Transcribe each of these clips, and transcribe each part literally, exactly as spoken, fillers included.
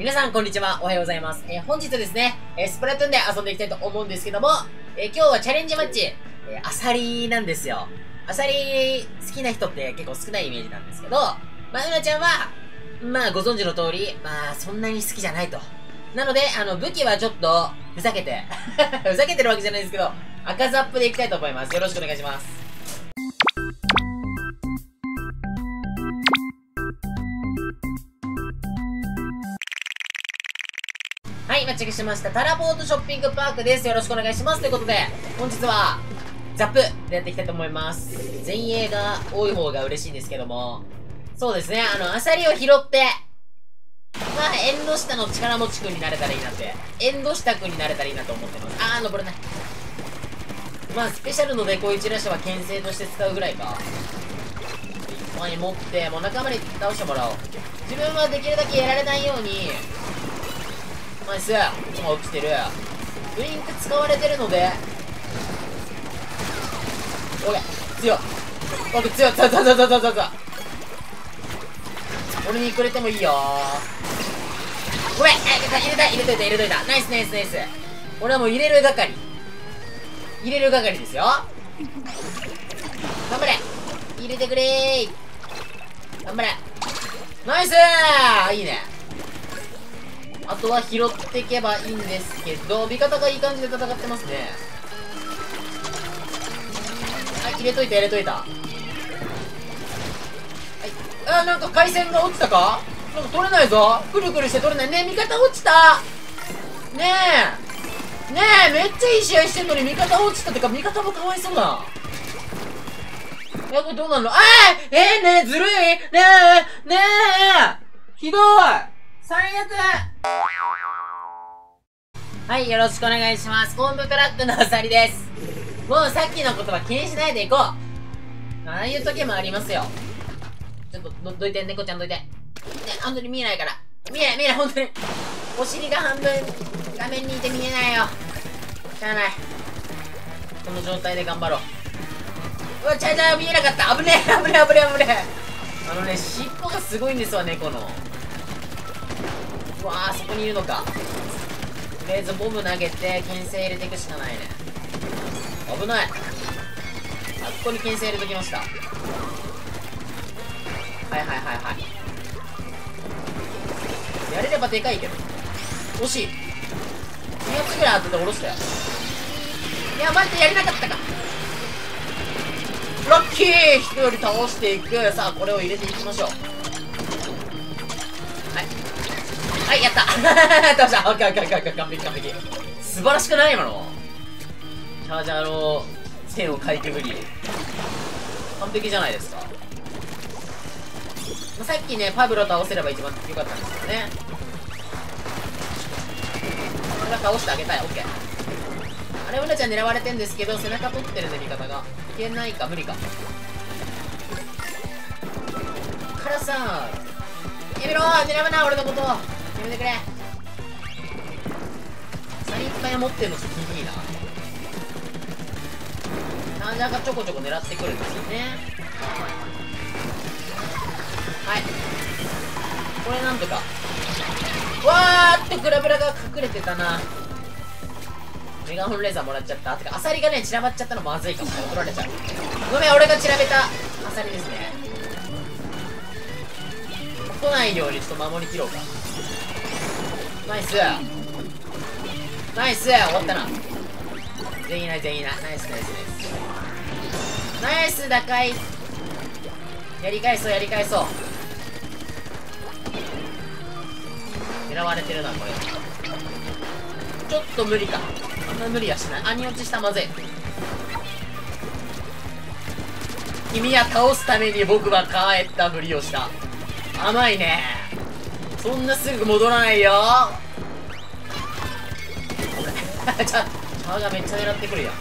皆さん、こんにちは。おはようございます。えー、本日ですね、えー、スプラトゥーンで遊んでいきたいと思うんですけども、えー、今日はチャレンジマッチ、えー、アサリなんですよ。アサリ好きな人って結構少ないイメージなんですけど、まあ、うなちゃんは、まあ、ご存知の通り、まあ、そんなに好きじゃないと。なので、あの、武器はちょっと、ふざけて、ふざけてるわけじゃないですけど、赤ザップでいきたいと思います。よろしくお願いします。はい、マッチングしました。タラポートショッピングパークです。よろしくお願いします。ということで、本日は、ザップでやっていきたいと思います。前衛が多い方が嬉しいんですけども、そうですね、あの、アサリを拾って、まあ、エンド下の力持ちくんになれたらいいなって、エンド下くんになれたらいいなと思ってます。あー、登れない。まあ、スペシャルのデコイチラッシュは牽制として使うぐらいか。一枚持って、もう仲間に倒してもらおう。自分はできるだけやられないように、ナイス。今落ちてる。ウインク使われてるので、オッケー、強い。オッケー、強い。強い、強い、強い、強い、強い。俺にくれてもいいよー。ごめん、入れた、入れといた、入れといた。ナイス、ナイス、ナイス。俺はもう入れる係。入れる係ですよ。頑張れ。入れてくれー。頑張れ。ナイスー。いいね。あとは拾っていけばいいんですけど、味方がいい感じで戦ってますね。はい、入れといた、入れといた。はい。あ、なんか回線が落ちたか？なんか取れないぞ。くるくるして取れない。ねえ、味方落ちた。ねえ。ねえ、めっちゃいい試合してんのに味方落ちたってか、味方もかわいそうだ。え、これどうなるの？あーえー、ねえ、ずるい。ねえ、ねえ。ひどい。最悪。はい、よろしくお願いします。コンブトラックのアサリです。もうさっきのことは気にしないでいこう。ああいう時もありますよ。ちょっと、ど、どいて、猫ちゃんどいて。ね、本当に見えないから。見えない、見えない、本当に。お尻が半分、画面にいて見えないよ。しゃあない。この状態で頑張ろう。うわ、ちゃちゃ、見えなかった。危ねえ、危ねえ、危ねえ、危ねえ。あのね、尻尾がすごいんですわ、猫の。うわー、そこにいるのか。とりあえずボム投げて牽制入れていくしかないね。危ない。あ、ここに牽制入れときました。はいはいはいはい。やれればでかいけど惜しい。に発ぐらい当てて下ろしたよ。いや待って、やれなかったか。ラッキー。人より倒していく。さあこれを入れていきましょう。はい、やった倒した。オッケーオッケーオッケーオッケー。完璧完璧。素晴らしくない今のチャージャーの線をかいくぐり完璧じゃないですか。まあ、さっきねパブロ倒せれば一番良かったんですけどね。これは倒してあげたい。オッケー。あれ、うなちゃん狙われてんですけど背中取ってるね味方が。いけないか、無理か。からさやめろー。狙わな俺のことやめてくれ。サリいっぱい持ってるのちょっと気にいいな。チャージャーがちょこちょこ狙ってくるんですよね。はい、これなんとか。わーってグラブラが隠れてたな。メガホンレーザーもらっちゃった。てかアサリがね散らばっちゃったのまずいかも。取られちゃう。ごめん、俺が散らべたアサリですね。来ないようにちょっと守りきろうか。ナイスナイス。終わったな。全員いない、全員いない。ナイスナイスナイスナイス。打開やり返そう、やり返そう。狙われてるなこれ。ちょっと無理か。あんな無理はしない。アニ落ちした。まずい。君は倒すために僕は帰ったふりをした。甘いね。そんなすぐ戻らないよチャチャーがめっちゃ狙ってくるやん。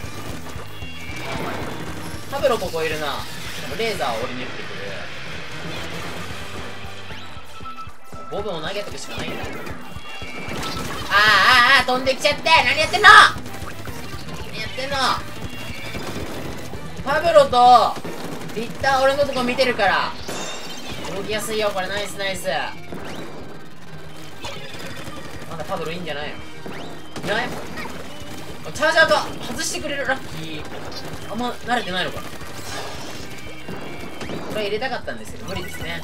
パブロここいるな。レーザーを俺に打ってくる。ボブを投げとくしかないんだ。あーあーあー飛んできちゃって。何やってんの何やってんの。パブロとリッター俺のとこ見てるから動きやすいよこれ。ナイスナイス。 パドルいいんじゃないの？いない？チャージャーが外してくれる。ラッキー。あんま慣れてないのかな。これ入れたかったんですけど無理ですね。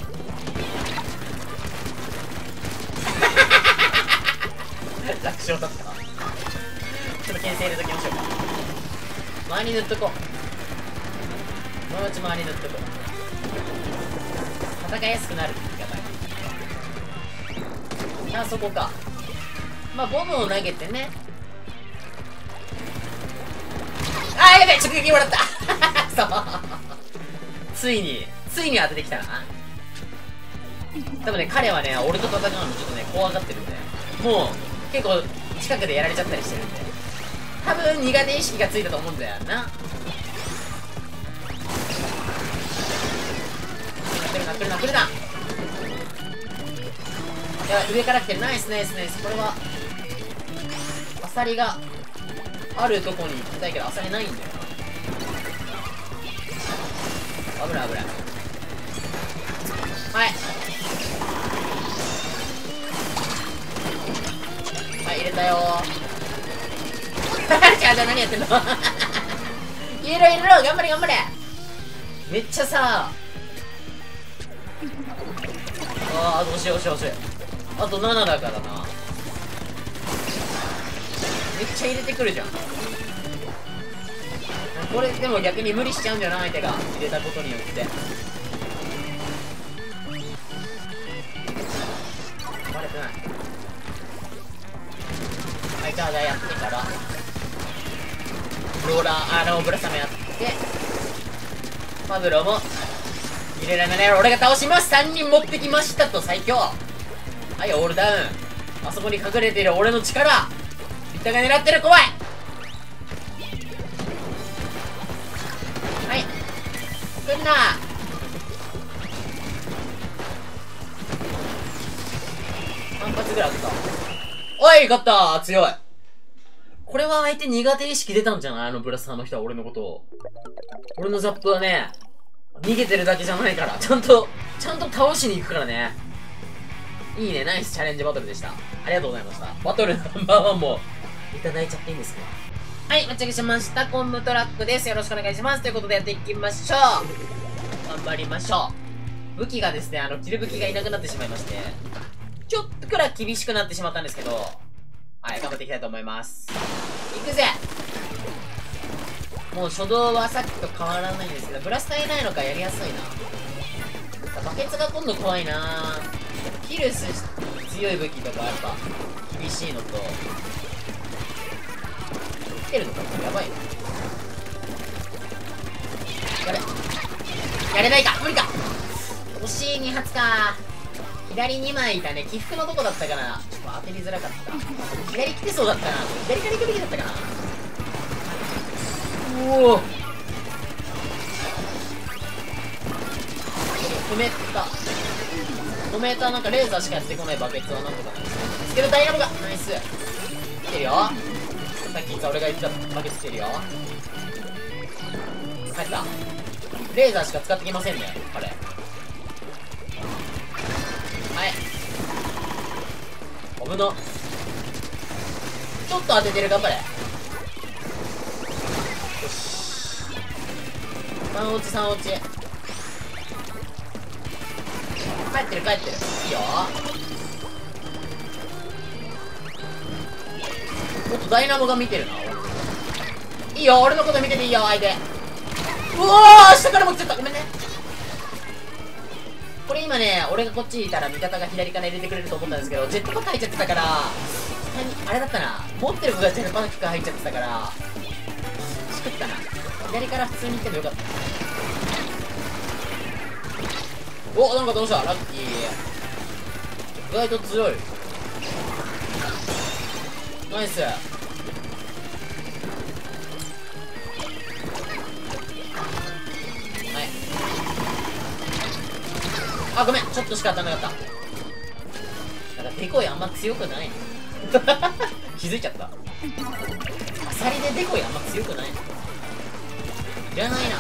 楽勝だった。ちょっと牽制入れときましょうか。周りに塗っとこう。友達周りに塗っとこう。戦いやすくなるって言い方。じゃあそこか。まあボムを投げてね。あーやべえ、直撃もらったそうついについに当ててきたな。多分ね、彼はね俺と戦うのちょっとね怖がってるんで、もう結構近くでやられちゃったりしてるんで、多分苦手意識がついたと思うんだよな。来るな来るな来るな。いや上から来てる。ナイスナイスナイス。これはアサリがあるとこに行きたいけどアサリないんだよな。危ない危ない。はいはい入れたよーじゃあじゃあ何やってんの入れろ入れろ、頑張れ頑張れ。めっちゃさあーどうしようどうしようどうしよう。あとななだからな。めっちゃ入れてくるじゃん。これでも逆に無理しちゃうんじゃない？相手が入れたことによってバレてない。はいチャージャーやってからローラーあのブラサメやってパブロも入れられない。俺が倒します。さんにん持ってきましたと。最強。はいオールダウン。あそこに隠れている俺の力リタが狙ってる。怖い。はい来んな。さん発ぐらいあった。おい勝った。強い。これは相手苦手意識出たんじゃない？あのブラスターの人は俺のことを。俺のザップはね逃げてるだけじゃないから、ちゃんとちゃんと倒しに行くからね。いいね、ナイスチャレンジバトルでした。ありがとうございました。バトルナンバーワンもいただいちゃっていいんですか？はい、待ち上げしました。コンブトラックです。よろしくお願いします。ということでやっていきましょう。頑張りましょう。武器がですね、あの、キル武器がいなくなってしまいまして、ちょっとくらい厳しくなってしまったんですけど、はい、頑張っていきたいと思います。いくぜ。もう初動はさっきと変わらないんですけど、ブラスターいないのかやりやすいな。バケツが今度怖いな。キルス強い武器とかやっぱ厳しいのと、来てるのかな、やばいな。やれやれないか、無理か。惜しいに発か。左にまいいたね。起伏のとこだったかな。ちょっと当てりづらかった。左来てそうだったな。左から行くべきだったかな。おお止めた止めた。なんかレーザーしかやってこないバケツはなんとかなる。つけるダイナモがナイス。来てるよ。さっき言った俺が言ってたバケツ来てるよ。帰った。レーザーしか使ってきませんね彼。はい危な。ちょっと当ててる。頑張れ。よしさん落ちさん落ち。帰ってる帰ってる。いいよ。もっとダイナモが見てるな。いいよ俺のこと見てていいよ相手。うおー下からも来ちゃった。ごめんね。これ今ね俺がこっちにいたら味方が左から入れてくれると思ったんですけど、ジェットパック入っちゃってたから、あれだったな、持ってる子がジェットパック入っちゃってたからしくったな。左から普通に行ってもよかった。おなんかどうした。ラッキー。意外と強い。ナイス。あ、ごめん、ちょっとしか当たんなかった。なんかデコイあんま強くないの気づいちゃった。アサリでデコイあんま強くないのいらないな。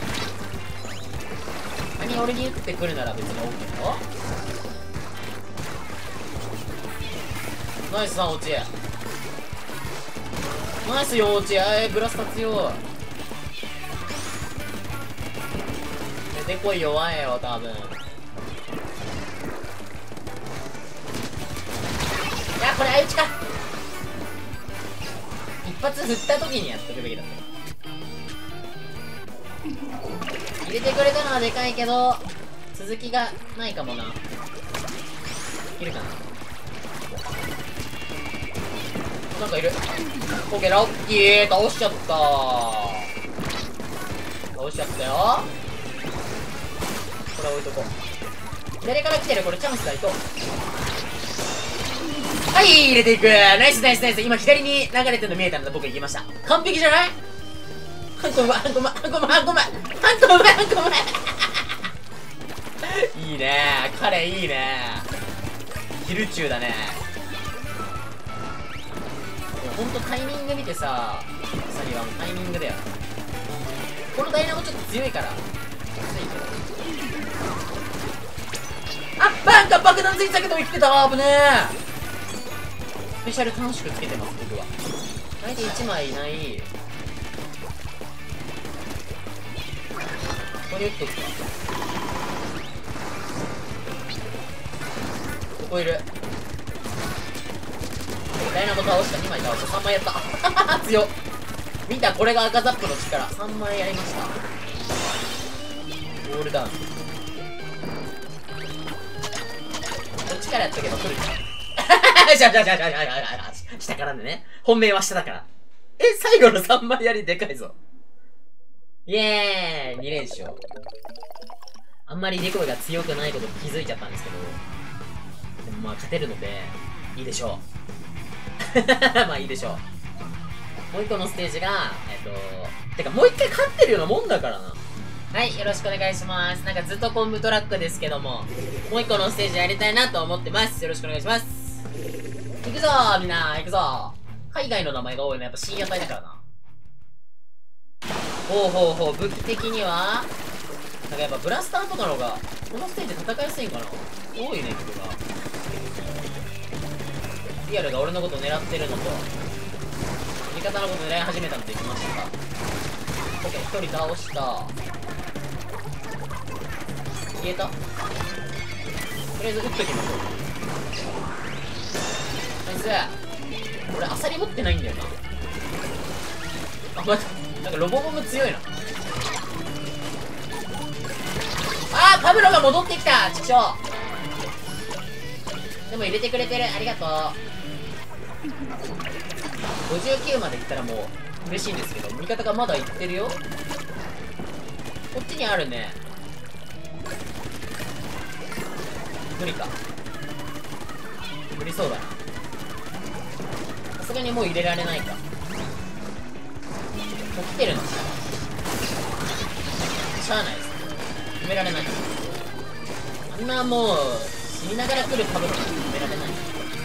何俺に打ってくるなら別に OK だよ。 ナイスな、落ち。ナイスよ、落ち。えー、ブラスタ強い。出てこい弱いよ、多分。いや、これ相打ちか。一発振った時にやっとくべきだった。入れてくれたのはでかいけど、続きがないかもな。いるかな。なんかいる。オッケー、ラッキー。倒しちゃった。倒しちゃったよ。これ置いとこう。左から来てる。これチャンスだ、いと。はい、入れていく。ナイスナイスナイス。今左に流れてるの見えたので僕行きました。完璧じゃない？ハンコうま、ハンコうま、ハンコうま、ハンコうま、ハンコうま、ハンコうま。いいねー。彼いいねー。ヒルチューだね。ほんとタイミング見てさ、サリはもうタイミングだよ。このダイナモちょっと強いから。きついけど。あ、バンカ爆弾ついてたけど生きてたわ、危ねえ。スペシャル楽しくつけてます、僕は。相手いちまいいない。ここに打っとくか。ここいる。ダイナモ倒した。にまい倒した。さんまいやった強っ。見た、これが赤ザップの力。さんまいやりました。ゴールダウン。こっちからやったけど来るじゃん。しゃしゃしゃしゃしゃしゃ下からでね。本命は下だから。え、最後のさんまいやりでかいぞ。イエーイ !に 連勝。あんまりデコイが強くないことに気づいちゃったんですけど、でもまあ勝てるので、いいでしょう。まあいいでしょう。もう一個のステージが、えっと、てかもう一回勝ってるようなもんだからな。はい、よろしくお願いします。なんかずっとコンブトラックですけども、もう一個のステージやりたいなと思ってます。よろしくお願いします。行くぞーみんな、行くぞー。海外の名前が多いのやっぱ深夜帯だからな。ほうほうほう、武器的には、なんかやっぱブラスターとかの方が、このステージ戦いやすいんかな。多いね、人が。リアルが俺のこと狙ってるのと、味方のこと狙い始めたので行きました。オッケー、一人倒した。消えた？とりあえず撃っときましょう。ナイス。俺アサリ持ってないんだよな。あ、また、なんかロボボム強いな。あー、パブロが戻ってきた。ちくしょう。でも入れてくれてる。ありがとう。ごじゅうきゅうまでいったらもう嬉しいんですけど、味方がまだいってるよ。こっちにあるね。無理か。無理そうだな。さすがにもう入れられないか。もう来てるの。しゃあないです。止められない。あんなもう死にながら来るパブロなんて止められない。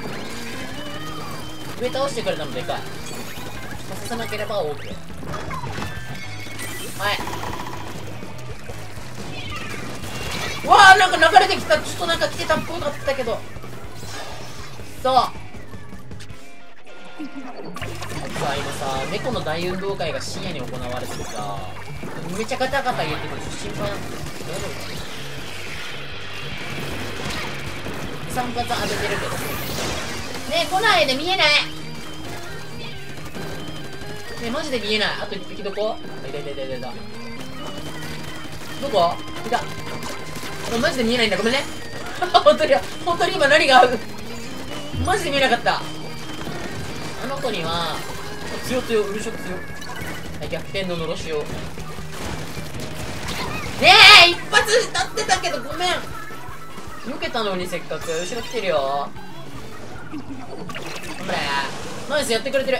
上倒してくれたのでかい。させなければ OK。 はい。うわー、なんか流れてきた。ちょっとなんか来てたっぽかったけど。そうさあ今さ、猫の大運動会が深夜に行われててさ、めちゃガタガタ言ってて心配なんですよ。大丈夫かな。にさん発当ててるけどねえ、来ないで、見えない。ねえ、マジで見えない。あといっぴきどこ？いたいたいたいたいた。どこ？いた。マジで見えないんだ、ごめんね。本当に、本当に今何がマジで見えなかった。あの子には強強、ウルショ強。はい、逆転ののろしを。ねえ、一発立ってたけどごめん。避けたのにせっかく。後ろ来てるよ。頑張れ。ナイス、やってくれてる。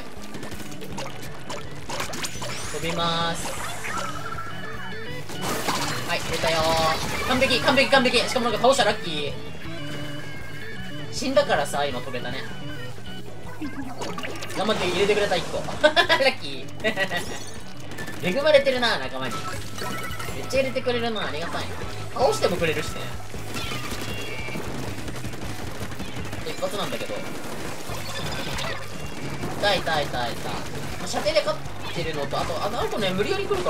飛びまーす。はい、出たよー。完璧完璧完璧。しかもなんか倒した。ラッキー。死んだからさ、今飛べたね。頑張って入れてくれた。いっこ。ラッキー。恵まれてるな、仲間に。めっちゃ入れてくれるな、ありがたい。倒してもくれるしね。一発なんだけど。 たいたいたいた。射程で勝ってるのと、あと、あの子ね、無理やり来るから。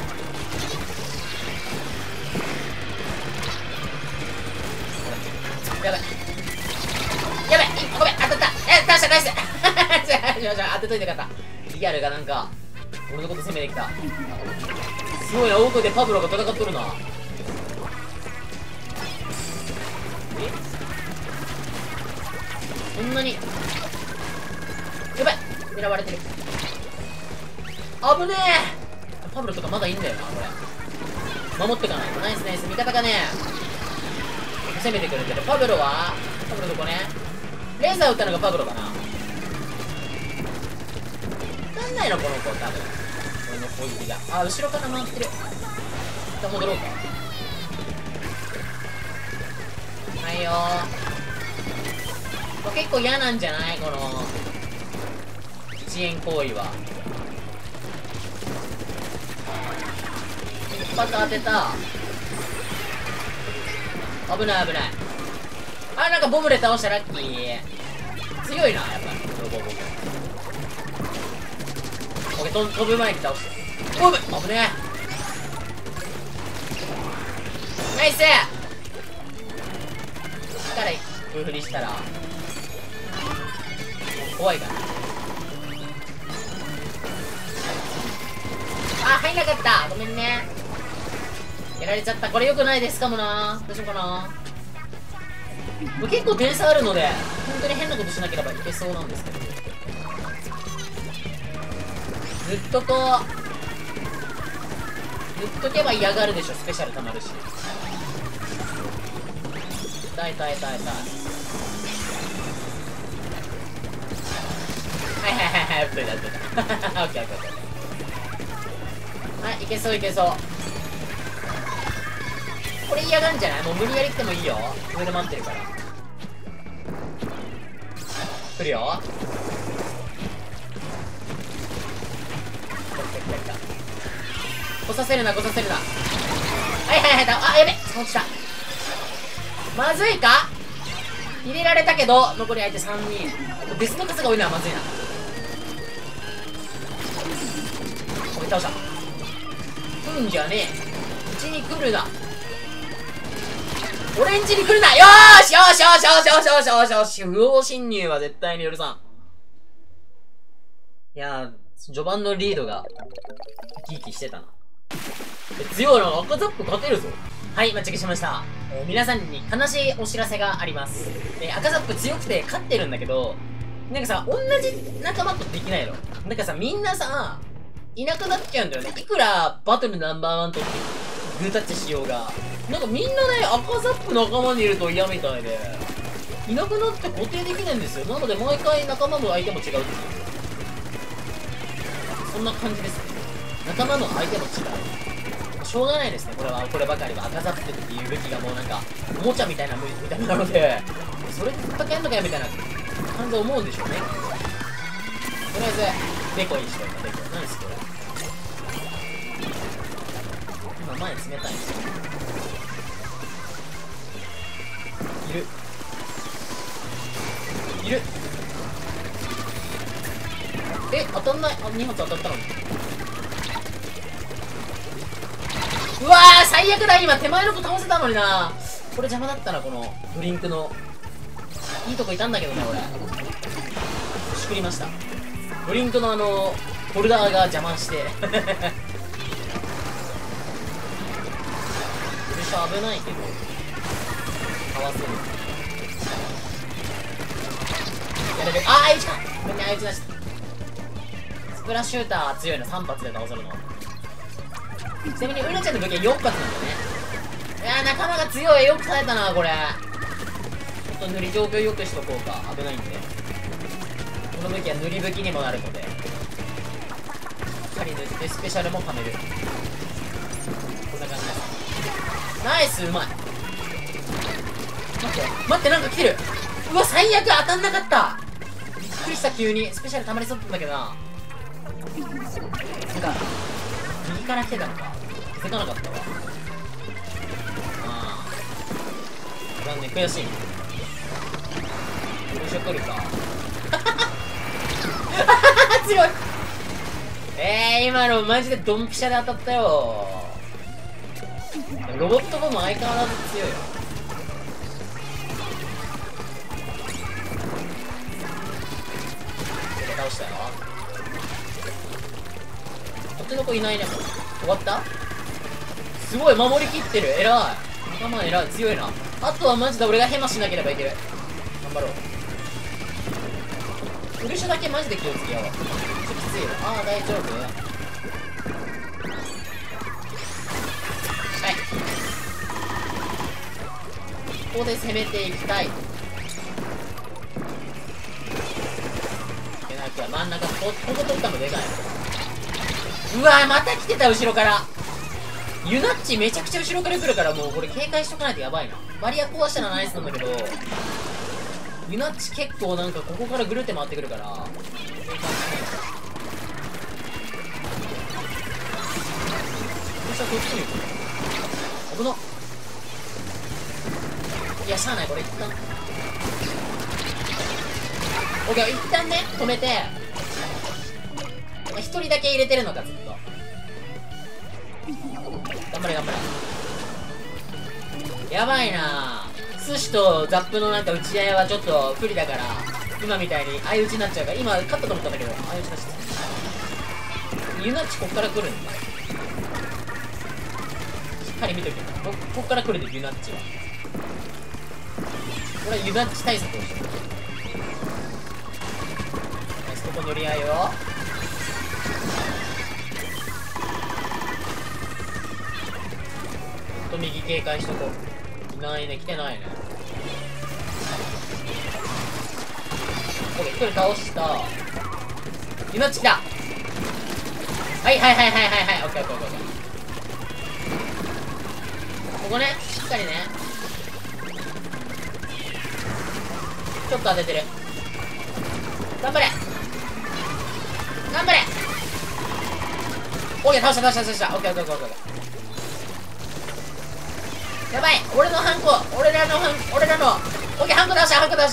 やばい。やばい、ごめん、当たった。え、倒した、ナイス。当てといてよかった。リアルがなんか、俺のこと攻めてきた。すごいな、奥でパブロが戦っとるな。え、そんなに。やばい、狙われてる。危ねえ。パブロとかまだいいんだよな、これ。守ってかないと。ナイスナイス、味方がね、攻めてくれてる。パブロはパブロどこね。レーザー撃ったのがパブロかな。わかんないの、この子、多分。俺の攻撃が。あ、後ろから回ってる。一旦戻ろうか。はいよー。これ結構嫌なんじゃないこの、遅延行為は。一発当てた。危ない危ない。あ、なんかボブで倒したラッキー。強いな、やっぱり。このボブ。オッケー、飛ぶ前に倒して。ボブ危ねえ。ナイス。力いくふりしたら怖いから。あ、入んなかった。ごめんね。やられちゃった。これ良くないですかもな。どうしようかな。結構点差あるので、本当に変なことしなければいけそうなんですけど。ずっとこう、ずっとけば嫌がるでしょ。スペシャルたまるし。痛い痛い痛い痛い。はいはいはいはい、打っといた打っといた。オッケーオッケーオッケー。はい、いけそういけそう。これ嫌がるんじゃない？もう無理やり来てもいいよ。上で待ってるから。来るよ。来た来た来た。来させるな来させるな。はいはいはい、あ、やべっ、落ちた。まずいか？入れられたけど、残り相手さんにん。デスの数が多いのはまずいな。これ倒した。来るんじゃねえ。うちに来るな。オレンジに来るな。よーしよーしよーしよーしよーしよーしよーしよーし。不法侵入は絶対に許さん。いやー、序盤のリードが生き生きしてたな。強いな。赤ザップ勝てるぞ。はい、マッチングしました。えー、皆さんに悲しいお知らせがあります。えー、赤ザップ強くて勝ってるんだけど、なんかさ、同じ仲間とできないの。なんかさ、みんなさ、いなくなっちゃうんだよね。いくらバトルナンバーワンとってグータッチしようが。なんかみんなね、赤ザップ仲間にいると嫌みたいで、いなくなって固定できないんですよ。なので毎回仲間も相手も違うっていう。そんな感じですね。仲間の相手も違う。しょうがないですね、これは。こればかりは。赤ザップっていう武器がもうなんか、おもちゃみたいな見た目なので、それで戦えんのかよみたいな感じで思うんでしょうね。とりあえず、デコにしといた、デコ。何ですこれ。今前冷たいんですよ。いるいる。え、当たんない。あ、に発当たったのに。うわー、最悪だ。今手前の子倒せたのにな。これ邪魔だったな。このブリンクのいいとこいたんだけどね。俺しくりました。ブリンクのあのホルダーが邪魔してよいしょ、危ないけどかわせる。やれる。あー、あいつか。ごめんね、あいつなし。スプラッシューター強いの。さん発で倒せるの。ちなみにウナちゃんの武器はよん発なんだよね。いやー、仲間が強い。よく耐えたなこれ。ちょっと塗り状況よくしとこうか。危ないんで。この武器は塗り武器にもなるので、しっかり塗ってスペシャルも貯める。こんな感じです。ナイス、うまい。待って待って、なんか来てる。うわ、最悪当たんなかった。びっくりした。急にスペシャル溜まりそうだったんだけどな。なんか右から来てたのか気づかなかったわ。ああ、残念、悔しい。よいしょ、取るか。 強い。えー、今のマジでドンピシャで当たったよ。ロボットボム相変わらず強いよ。倒したよ。こっちの子いないね。もう終わった。すごい守りきってる。偉い。仲間偉い。強いな。あとはマジで俺がヘマしなければいける。頑張ろう。フルシュだけマジで気をつけよう。ちょっときついよ。ああ、大丈夫。はい。ここで攻めていきたい。真ん中、ここ取ったのでかい。うわー、また来てた、後ろから。ユナッチめちゃくちゃ後ろから来るから、もうこれ警戒しとかないとやばいな。バリア壊したらナイスなんだけど、ユナッチ結構なんかここからぐるって回ってくるから、警戒しないそしたらこっちに行く。危なっ。いや、しゃあない、これ一旦。オッケー、一旦ね、止めて、一人だけ入れてるのか、ずっと。頑張れ、頑張れ。やばいなぁ。寿司とザップのなんか打ち合いはちょっと不利だから、今みたいに相打ちになっちゃうから、今、勝ったと思ったんだけど、相打ちになっちゃった。ユナッチこっから来るんだ。しっかり見とけ。こ、こっから来るで、ユナッチは。俺はユナッチ対策をしてる。ここ乗り合いよ。ほんと右警戒しとこう。いないね、来てないね。これ一人倒した。ユナッチ来た。はいはいはいはいはいはい。オッケーオッケーオッケーオッケー。ここね、しっかりね。ちょっと当ててる。頑張れ頑張れ。オッケー、倒した倒した倒した。オッケーオッケーオッケーオッケー。やばい、俺のハンコ、俺らのハン俺らのオッケー、ハンコ倒したハンコ倒した。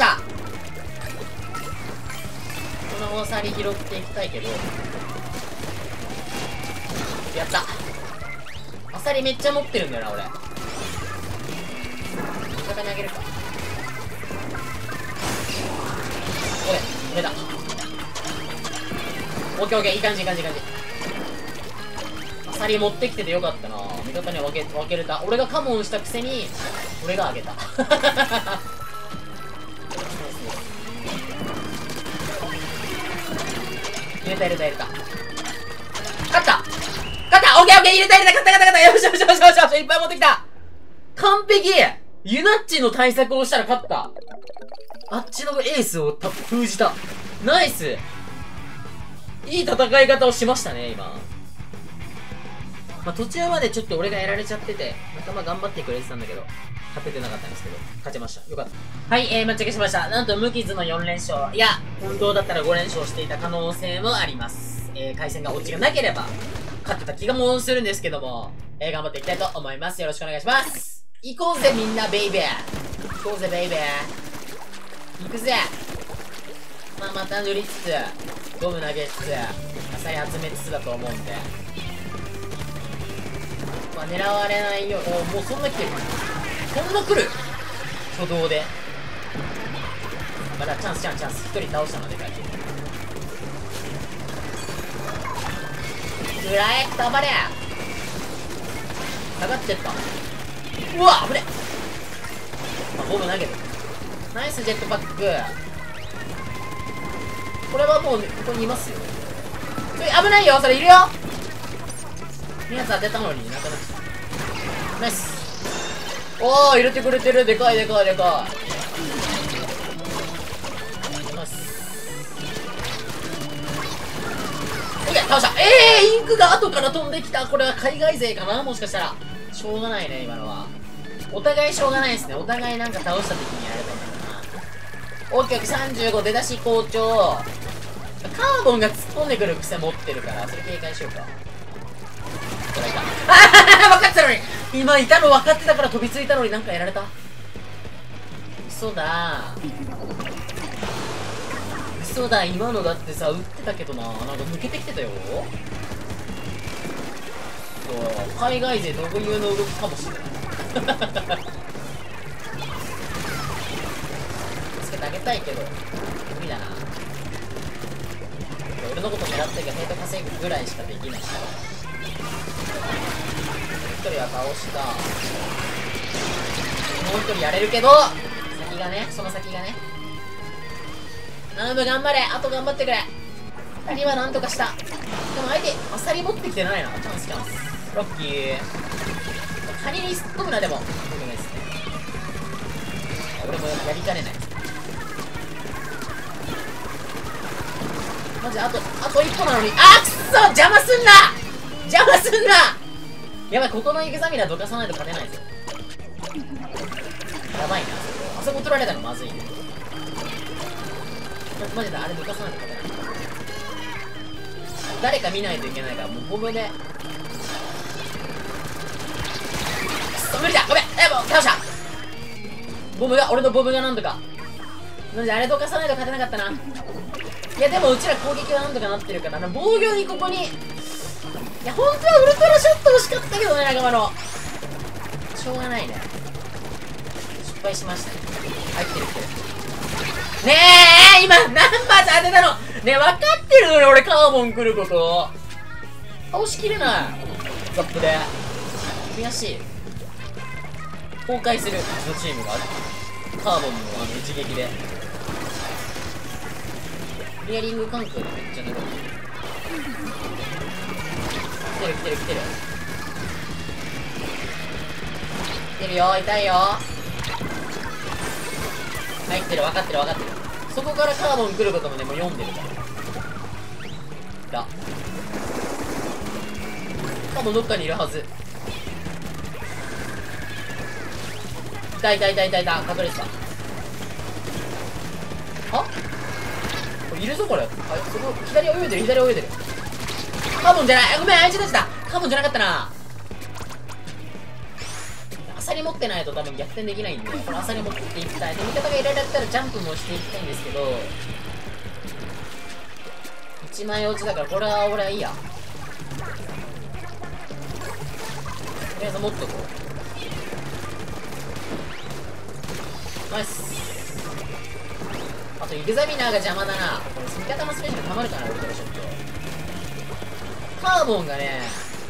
この大サリ拾っていきたいけど、やった。アサリめっちゃ持ってるんだよな俺。味方にあげるか。オッケー、止めた。オッケーオッケー、いい感じいい感じいい感じ。アサリ持ってきててよかったな。味方には分け分けれた。俺がカモンしたくせに俺があげた。入れた入れた入れた。勝った勝ったオッケーオッケー、入れた入れた。勝った勝った勝った。よしよしよしよしよし、いっぱい持ってきた。完璧。ユナッチの対策をしたら勝った。あっちのエースをた封じた。ナイス。いい戦い方をしましたね、今。まあ、途中までちょっと俺がやられちゃってて、仲間頑張ってくれてたんだけど、勝ててなかったんですけど、勝ちました。よかった。はい、えー、抹茶消しました。なんと無傷のよん連勝。いや、本当だったらご連勝していた可能性もあります。えー、回戦がオチがなければ、勝ってた気がもするんですけども、えー、頑張っていきたいと思います。よろしくお願いします。行こうぜ、みんな、ベイベー。行こうぜ、ベイベー。行くぜ。まあ、また塗りつつ、ゴム投げつつ、アサリ集めつつだと思うんで。まあ、狙われないよう、おもうそんな来てる。そんな来る挙動で。まだチャンスチャンスチャンス。一人倒したのでかい。ぐらえ頑張れ下がってった。うわ危ねっ、まあ、ゴム投げる。ナイスジェットパック。これはもうここにいますよ。危ないよそれいるよ。みやつ当てたのになかなか。ナイス。おー入れてくれてる。でかいでかいでかい。ナイス。オッケー倒した。えーインクが後から飛んできた。これは海外勢かなもしかしたら。しょうがないね今のは。お互いしょうがないですね。お互いなんか倒した時にやれたんだな。オッケーさんじゅうご出だし好調。カーボンが突っ込んでくる癖持ってるからそれ警戒しようか。これか。ああ分かってたのに。今いたの分かってたから飛びついたのになんかやられた。嘘だー嘘だ、今のだってさ、撃ってたけどな。なんか抜けてきてたよ。そう、海外勢特有の動きかもしれない。つけてあげたいけど、無理だな。俺のこと狙ってるけど、ヘイト稼ぐぐらいしかできない。一人は倒した。もう一人やれるけど、先がね、その先がね。ナム頑張れ、あと頑張ってくれ。二人はなんとかした。でも相手、アサリ持ってきてないな。チャンスチャンス。ロッキー。仮に突っ込むな、でも。僕ないですね。俺もやりかねない。マジあと、あと一歩なのに。あーくっそ邪魔すんな邪魔すんなやばい、ここのエグザミナーどかさないと勝てないぞ。やばいな、あそこ取られたのまずいね。マジであれどかさないと勝てない。誰か見ないといけないから、もうボムで。くそ、無理だごめんえ、もう倒したボムが、俺のボムがなんとか。マジあれどかさないと勝てなかったな。いやでもうちら攻撃はなんとかなってるからな。防御にここに、いや本当はウルトラショット欲しかったけどね、仲間の。しょうがないね。失敗しましたね。入ってる来てる。ねえ今何発当てたのねえ、分かってるのに俺カーボン来ること。倒しきれない。ザップで。悔しい。崩壊する、うちのチームが。カーボンのあの一撃で。クリアリング関係でめっちゃぬるい。来てる来てる来てる。来てるよ、痛いよ。入ってる、分かってる分かってる。そこからカーボン来ることもね、もう読んでるから。だ。カーボンどっかにいるはず。いたいたいたいたいた、隠れてた。はいるぞこれ。あ、そこ左泳いでる、左泳いでる。カーボンじゃない、ごめん、あいつたちだ。カーボンじゃなかったな。アサリ持ってないと多分逆転できないんで、このアサリ持っていきたい。で、味方がいろいろやったらジャンプもしていきたいんですけど、いちまい落ちだからこれは俺はいいや。とりあえず持っとこう。ナイス。あとエグザミナーが邪魔だな。これ味方のスペースがたまるかな、ウルトラショット。カーボンがね、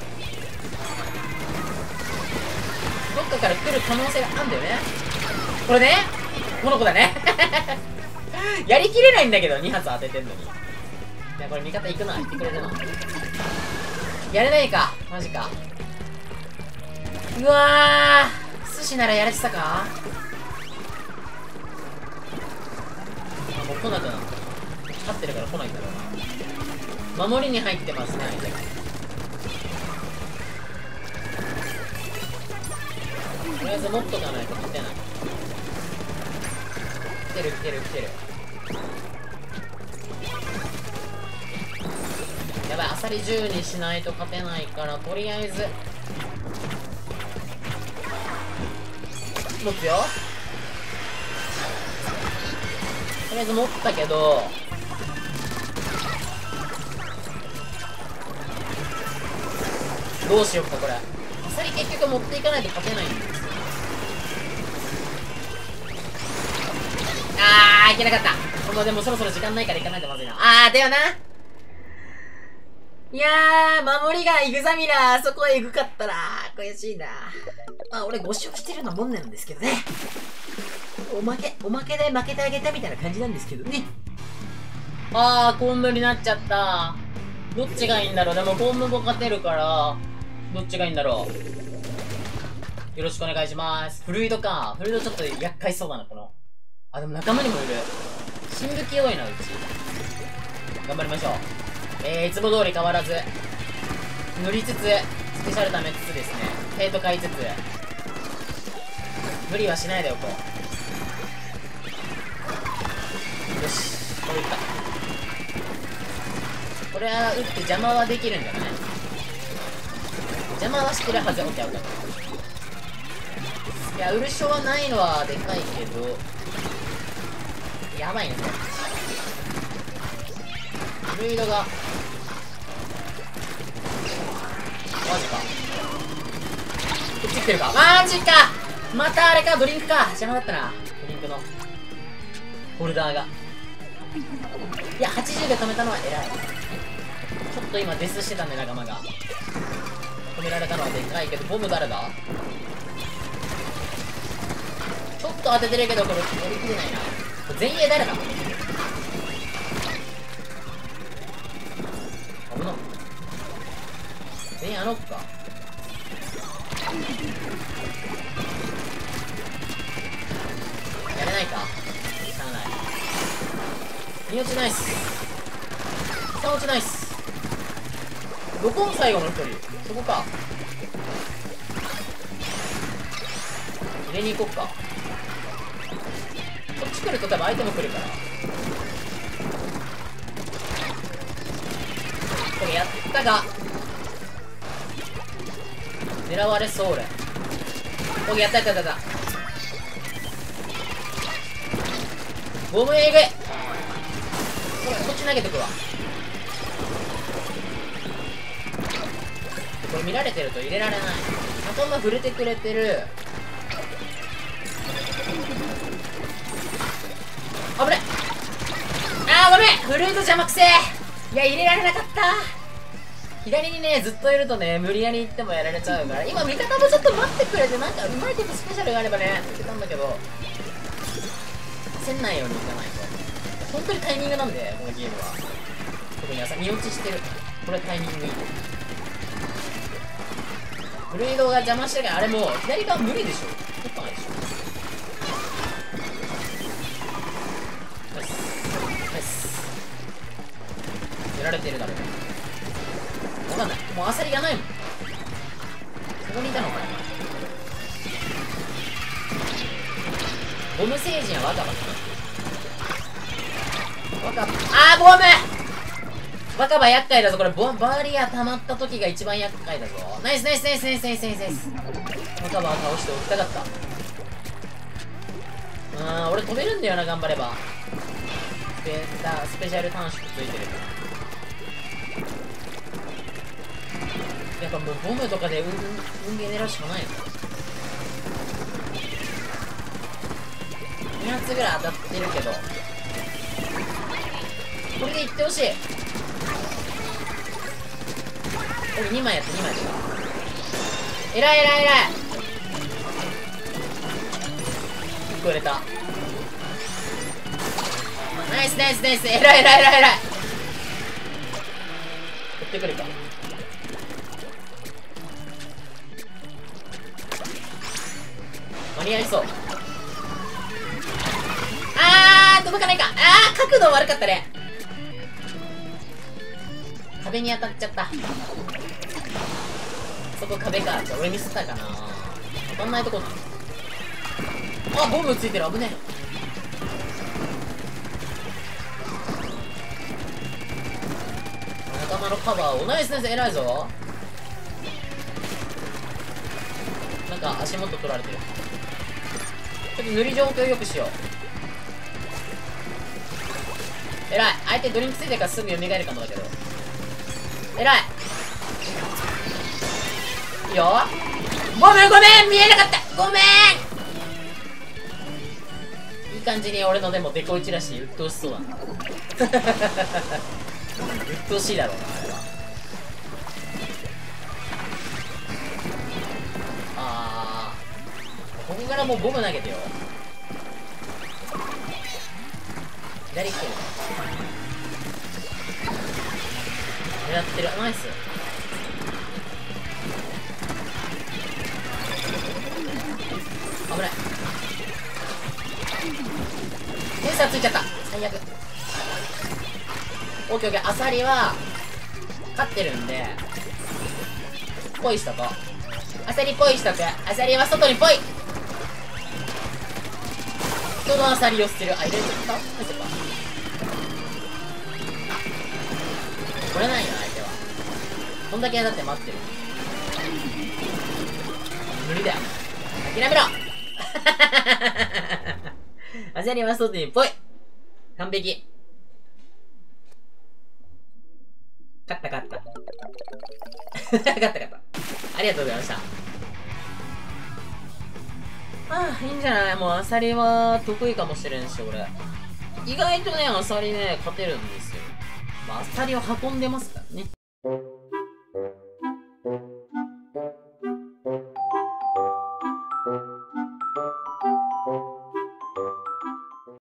どっかから来る可能性があるんだよね。これね、この子だね。やりきれないんだけど、に発当ててんのに。いや、これ味方行くな、言ってくれるな。やれないか、マジか。うわー、寿司ならやれてたか。もう来なくなった。勝ってるから来ないんだろうな。守りに入ってますね、相手が。とりあえず持っとかないと勝てない。来てる来てる来てる。やばい、アサリじゅうにしないと勝てないから、とりあえず持つよ。とりあえず持ったけど、どうしよっかこれ。アサリ結局持っていかないと勝てないんですよ。あー、いけなかった。もうでもそろそろ時間ないから行かないとまずいな。あー、だよな。いやー、守りがイグザミラー、あそこエグかったな。悔しいな。まあ俺ご勝してるようなもんなんですけどね。おまけ、おまけで負けてあげたみたいな感じなんですけどね。あー、コンボになっちゃった。どっちがいいんだろう。でもコンボも勝てるから、どっちがいいんだろう。よろしくお願いします。フルイドか。フルイドちょっと厄介そうだな、この。あ、でも仲間にもいる。新武器多いな、うち。頑張りましょう。えー、いつも通り変わらず。塗りつつ、スペシャル溜めつつですね。ヘイト買いつつ。無理はしないでおこう。よし、これいった。これは打って邪魔はできるんじゃない？邪魔はしてるはず。オッケーオッケー。いや、ウルショはないのはでかいけど、やばいねこれ。 ルイドがマジか。こっち来てるか。マジか。またあれか、ドリンクか。知らなかったな、ドリンクのホルダーが。いや、はちじゅうで止めたのは偉い。ちょっと今デスしてたんで、仲間が止められたのはでかいけど、ボム誰だ。ちょっと当ててるけど、これ乗り切れないな。これ前衛誰だ。危な。前衛あの子か。やれないか。しゃあない。に落ちナイス。さん落ちナイス。どこも最後の一人。そこか。入れに行こっか。こっち来ると多分相手も来るから。これやったが狙われそう俺。これやったやったやった。ボムえぐい。これこっち投げてくわ。これ見られてると入れられない。仲間触れてくれてる。危ね。あーごめん、フルート邪魔くせえ。いや入れられなかった。左にねずっといるとね無理やり行ってもやられちゃうから、今味方もちょっと待ってくれて、なんかうまいことスペシャルがあればねいけたんだけど、焦んないようにいかないと。本当にタイミングなんでこのゲームは。特に朝見落ちしてる。これタイミングいい。ブルードが邪魔してるから、あれもう左側無理でしょ。取ったないでしょ。ナイスナイス。やられてるだろう。わかんない。もうアサリがないもん。そこにいたのかな。ボム星人は若葉かな。若葉、あーボム。若葉厄介だぞこれ。ボバリア溜まった時が一番厄介だぞ。ナイスナイスナイスナイスナイスナイスナイス。若葉を倒しておきたかった。あー俺飛べるんだよな、頑張れば。スペスペシャル短縮ついてる。やっぱもうボムとかで運ゲー狙うしかないの。に発ぐらい当たってるけど、これでいってほしい。これにまいやってにまいとか。えらいえらいえらい。いっこ入れた。ナイスナイスナイス。えらいえらいえらいえらい。取ってくるか。間に合いそう。あー届かないか。あー角度悪かったね。壁に当たっちゃった。そこ壁か。じゃあ俺ミスったかな。当たんないとこ。あボムついてる。危ねえ。仲間のカバーを。ナイスナイス。偉いぞ。なんか足元取られてる。ちょっと塗り状況よくしよう。えらい。相手ドリンクついてるからすぐ蘇るかもだけど。えらい。いいよ。ごめんごめん見えなかった。ごめん。いい感じに俺のでもデコイチらしい。鬱陶しそうだな。鬱陶しいだろうなあれは。あーここからもうボム投げてよ。左来てる。狙ってる。ナイス。危ない。センサーついちゃった。最悪。オッケーオッケー。アサリは勝ってるんでポイしとこう。アサリポイしとく。アサリは外にポイ。人のアサリを捨てる。あ入れちゃった。入っちゃった。これないよ相手は。こんだけだって待ってる。無理だよ諦めろ。アサリは外にポイ。完璧。 勝った勝った。勝った勝った。ありがとうございました。ああ、いいんじゃない？もうアサリは得意かもしれんし、俺。意外とね、アサリね、勝てるんですよ。まあ、アサリを運んでますからね。